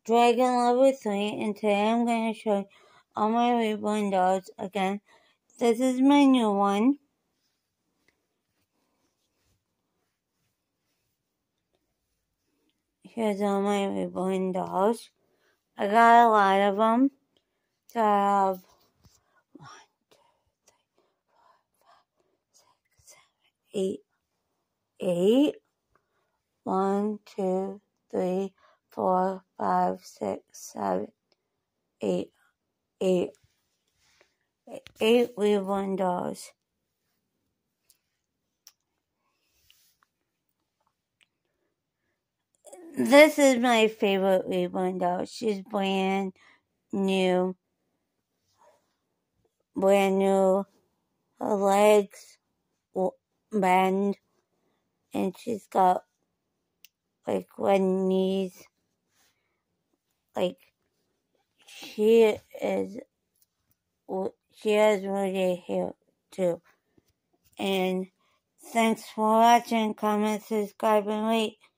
Dragon level 3, and today I'm going to show you all my reborn dolls again. This is my new one. Here's all my reborn dolls. I got a lot of them. So I have 1, 2, 3, 4, 5, 6, 7, 8. 1, 2, 3, 4, 5, 6, 7, 8. 8 reborn dolls. This is my favorite reborn doll. She's brand new. Her legs bend, and she's got like red knees. Like she has really hair too. And thanks for watching. Comment, subscribe, and rate.